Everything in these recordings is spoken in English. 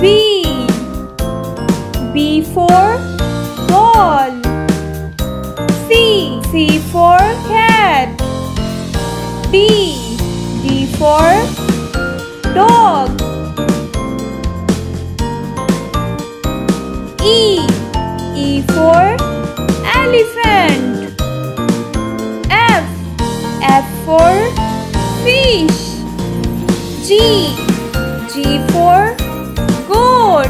B. B for ball. C. C for cat. D. D for dog. E. E for elephant. F. F for fish. G. G for goat.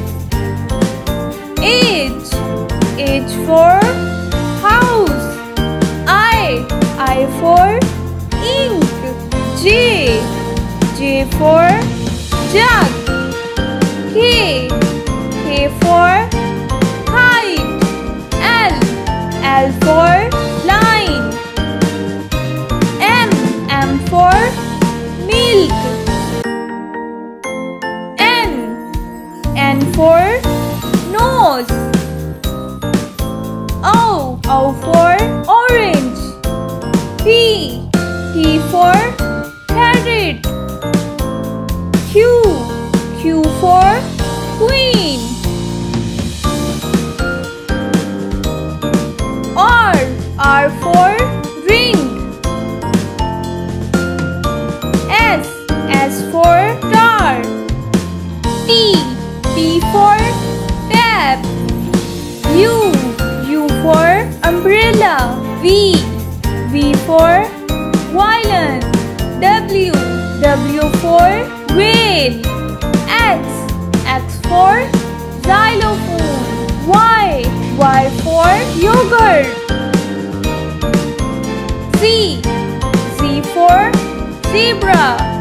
H. H for house. I for ink. J. J for jug. K. K for kite. L for line. M for milk. N for nose. O for orange. P for parrot. Q for queen. R for ring. S for star. T for tap. U for umbrella. V for violin. W for whale. X for xylophone. Y for yogurt. Z for zebra.